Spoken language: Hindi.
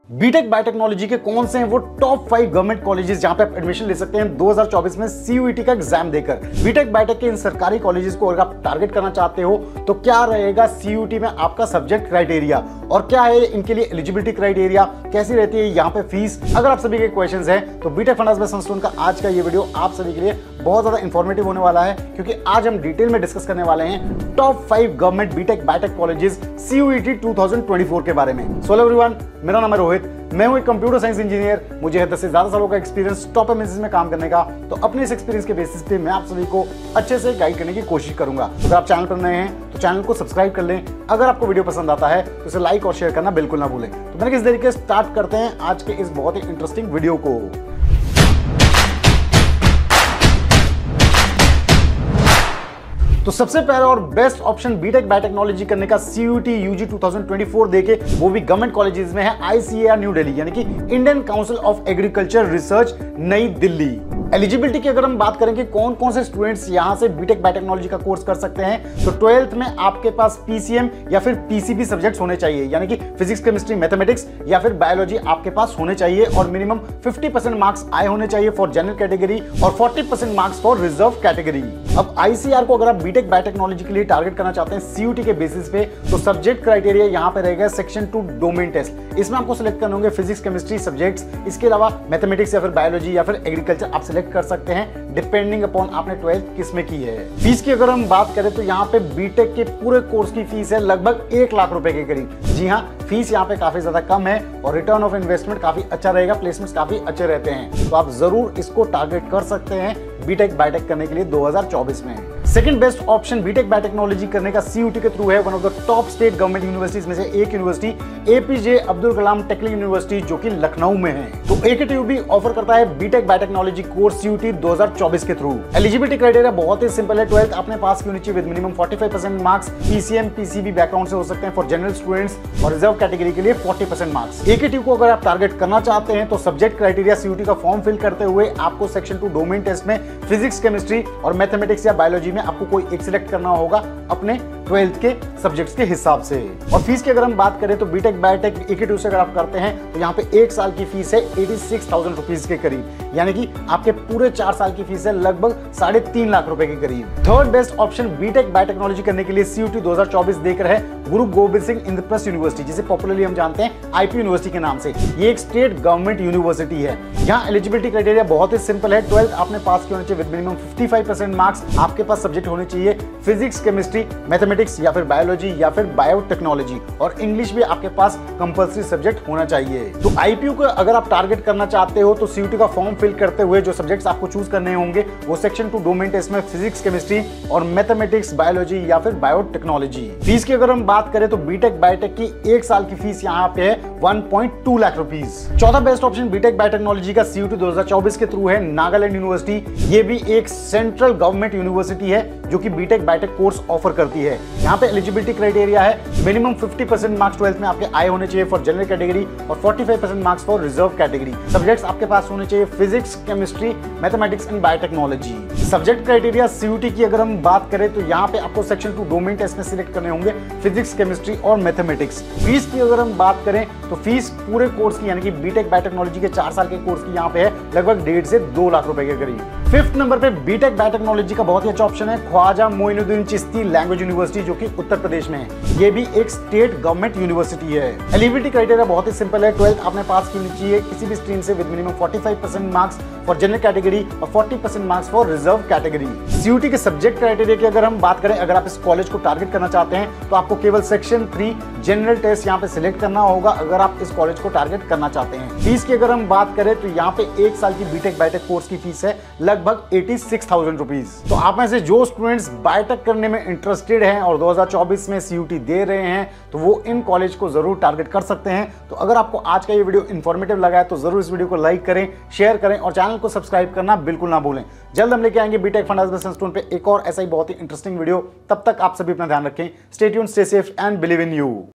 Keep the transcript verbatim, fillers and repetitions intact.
बीटेक बायोटेक्नोलॉजी के कौन से हैं वो टॉप फाइव गवर्नमेंट कॉलेजेस जहां पे आप एडमिशन ले सकते हैं दो हज़ार चौबीस में सीयूईटी का एग्जाम देकर। बीटेक बायोटेक के इन सरकारी कॉलेजेस को अगर आप टारगेट करना चाहते हो तो क्या रहेगा सीयूईटी में आपका सब्जेक्ट क्राइटेरिया और क्या है इनके लिए एलिजिबिलिटी क्राइटेरिया, कैसी रहती है यहाँ पे फीस। अगर आप सभी के क्वेश्चंस हैं तो बीटेक फंडास बाय सनस्टोन का आज का ये वीडियो आप सभी के लिए बहुत ज्यादा इंफॉर्मेटिव होने वाला है, क्योंकि आज हम डिटेल में डिस्कस करने वाले हैं top five government BTech biotech colleges CUET दो हज़ार चौबीस के बारे में। सो हेलो एवरीवन, मेरा नाम है रोहित, मैं हूं एक कंप्यूटर साइंस इंजीनियर। मुझे है दस से ज्यादा सालों का एक्सपीरियंस टॉप एमएनसीज में काम करने का। तो अपने इस एक्सपीरियंस के बेसिस पे मैं आप सभी को अच्छे से गाइड करने की कोशिश करूंगा। तो अगर आप चैनल पर नए हैं तो चैनल को सब्सक्राइब कर लें। अगर आपको वीडियो पसंद आता है तो इसे लाइक और शेयर करना बिल्कुल ना भूलें। तो मैंने किस तरीके से स्टार्ट करते हैं आज के इस बहुत ही इंटरेस्टिंग वीडियो को। तो सबसे पहला और बेस्ट ऑप्शन बीटेक बायोटेक्नोलॉजी करने का सीयूईटी यूजी दो हज़ार चौबीस देके, वो भी गवर्नमेंट कॉलेजेस में है आईसीएआर न्यू दिल्ली, यानी कि Indian council of agriculture research नई दिल्ली। एलिजिबिलिटी की अगर हम बात करें कि कौन कौन से स्टूडेंट्स यहां से बीटेक बायोटेक्नोलॉजी का कोर्स कर सकते हैं, तो ट्वेल्थ में आपके पास पीसीएम या फिर पीसीबी सब्जेक्ट्स होने चाहिए, यानी कि फिजिक्स, केमिस्ट्री, मैथमेटिक्स या फिर बायोलॉजी आपके पास होने चाहिए और मिनिमम पचास परसेंट मार्क्स आए होने चाहिए फॉर जनरल कैटेगरी और चालीस percent marks for reserve category. अब आईसीआर को अगर आप बीटेक बायोटेक्नोलॉजी के लिए टारगेट करना चाहते हैं सीयूटी के बेसिस पे, तो सब्जेक्ट क्राइटेरिया यहां पे रहेगा सेक्शन टू डोमेन टेस्ट। इसमें आपको सिलेक्ट करने होंगे फिजिक्स, केमिस्ट्री सब्जेक्ट्स, इसके अलावा मैथमेटिक्स या फिर बायोलॉजी या फिर एग्रीकल्चर आप सिलेक्ट कर सकते हैं डिपेंडिंग अपॉन आपने ट्वेल्थ किस में की है। फीस की अगर हम बात करें तो यहाँ पे बीटेक के पूरे कोर्स की फीस है लगभग एक लाख रुपए के करीब। जी हाँ, फीस यहाँ पे काफी ज्यादा कम है और रिटर्न ऑफ इन्वेस्टमेंट काफी अच्छा रहेगा, प्लेसमेंट्स काफी अच्छे रहते हैं। तो आप जरूर इसको टारगेट कर सकते हैं बीटेक बायोटेक करने के लिए दो हज़ार चौबीस में। Second best option BTech biotechnology करने का सीयूटी के थ्रू है one of the top state government universities में से एक university APJ Abdul Kalam technical university, जो कि लखनऊ में है। तो एकेटीयू भी ऑफर करता है बीटेक बायोटेक्नोलॉजी कोर्स सीयूटी दो हज़ार चौबीस के थ्रू। एलिजिबिलिटी क्राइटेरिया बहुत ही सिंपल है, ट्वेल्थ आपने पास की होनी चाहिए विद मिनिमम पैंतालीस percent marks. PCM PCB background से हो सकते हैं फॉर जनरल स्टूडेंट्स और रिजर्व कैटेगरी के लिए चालीस परसेंट मार्क्स। एकेटीयू को अगर आप टारगेट करना चाहते हैं तो सब्जेक्ट क्राइटेरिया सीयूटी का फॉर्म फिल करते हुए आपको सेक्शन टू डोमेन टेस्ट में फिजिक्स, केमिस्ट्री और मैथमेटिक्स या बायोलॉजी में आपको कोई एक सिलेक्ट करना होगा अपने ट्वेल्थ के सब्जेक्ट्स के हिसाब से। और फीस की अगर हम बात करें तो बीटेक बायोटेक एकेटीयू से अगर आप करते हैं तो यहाँ पे एक साल की फीस है छियासी हज़ार रुपीस के करीब, यानी कि आपके पूरे चार साल की फीस है लगभग साढ़े तीन लाख रुपए के करीब। Third best option BTech biotechnology करने के लिए सीयूटी दो हज़ार चौबीस देकर है गुरु गोबिंद सिंह इंद्रप्रस्थ यूनिवर्सिटी, जिसे पॉपुलरली हम जानते हैं आईपी यूनिवर्सिटी के नाम से। ये एक स्टेट गवर्नमेंट यूनिवर्सिटी है। यहाँ एलिजिबिलिटी क्राइटेरिया बहुत ही सिंपल है, ट्वेल्थ आपने पास किया होना चाहिए विद मिनिमम पचपन परसेंट मार्क्स। आपके पास सब्जेक्ट होने चाहिए फिजिक्स, केमिस्ट्री, मैथमेटिक्स या फिर बायोलॉजी या फिर बायोटेक्नोलॉजी और इंग्लिश भी आपके पास कंपल्सरी सब्जेक्ट होना चाहिए। तो आईपीयू को अगर आप टारगेट करना चाहते हो तो सीयूटी का फॉर्म फिल करते हुए जो सब्जेक्ट्स आपको चूज करने होंगे वो सेक्शन टू डोमेन टेस्ट में फिजिक्स, केमिस्ट्री और मैथमेटिक्स, बायोलॉजी या फिर बायोटेक्नोलॉजी। फीस की अगर हम बात करें तो बीटेक बायोटेक की एक साल की फीस यहाँ पे है एक पॉइंट दो लाख रुपीस। चौथा बेस्ट ऑप्शन बीटेक बायोटेक्नोलॉजी का सीयूटी दो हज़ार चौबीस के थ्रू है नागालैंड यूनिवर्सिटी। ये भी एक सेंट्रल गवर्नमेंट यूनिवर्सिटी है जो कि बीटेक बायोटेक कोर्स ऑफर करती है। यहाँ पे एलिजिबिलिटी क्राइटेरिया है मिनिमम पचास परसेंट मार्क्स ट्वेल्थ में आपके आए होने चाहिए फॉर जनरल कैटेगरी और पैंतालीस percent marks for reserve category. Subjects आपके पास होने चाहिए physics, chemistry, mathematics and biotechnology. Subject criteria CUET की अगर हम बात करें तो यहाँ पे आपको सेक्शन टू डोमेन टेस्ट में सिलेक्ट करने होंगे फिजिक्स, केमिस्ट्री और मैथमेटिक्स। फीस की अगर हम बात करें तो फीस पूरे कोर्स की, यानी कि बीटेक बायोटेक्नोलॉजी के चार साल के कोर्स की यहाँ पे है लगभग डेढ़ से दो लाख रुपए के करीब। फिफ्थ नंबर पे बीटेक बायोटेक्नोलॉजी का बहुत ही अच्छा ऑप्शन है ख्वाजा मोइनुद्दीन चिश्ती लैंग्वेज यूनिवर्सिटी, जो कि उत्तर प्रदेश में है। ये भी एक स्टेट गवर्नमेंट यूनिवर्सिटी है। एलिजिबिलिटी क्राइटेरिया बहुत ही सिंपल है, ट्वेल्थ आपने पास की होनी चाहिए किसी भी स्ट्रीम से विद मिनिमम पैंतालीस percent marks for general category और चालीस percent marks for reserve category. CUET के सब्जेक्ट क्राइटेरिया की अगर हम बात करें, अगर आप इस कॉलेज को टारगेट करना चाहते हैं तो आपको केवल सेक्शन थ्री जनरल टेस्ट यहाँ पे सिलेक्ट करना होगा अगर आप इस कॉलेज को टारगेट करना चाहते हैं। फीस की अगर हम बात करें तो यहाँ पे एक साल की बीटेक बायोटेक कोर्स की फीस है लगभग छियासी हज़ार रुपीस। तो आप में से जो स्टूडेंट्स बायोटेक करने में इंटरेस्टेड हैं और दो हज़ार चौबीस में सीयूटी दे रहे हैं तो वो इन कॉलेज को जरूर टारगेट कर सकते हैं। तो अगर आपको आज का ये वीडियो इंफॉर्मेटिव लगा है तो जरूर इस वीडियो को लाइक करें, शेयर करें और चैनल को सब्सक्राइब करना बिल्कुल ना भूलें। जल्द हम लेके आएंगे बीटेक फंडास बाय सनस्टोन पे एक और ऐसा ही बहुत ही इंटरेस्टिंग वीडियो। तब तक आप सभी अपना ध्यान रखें। Stay tuned, stay safe and believe in you.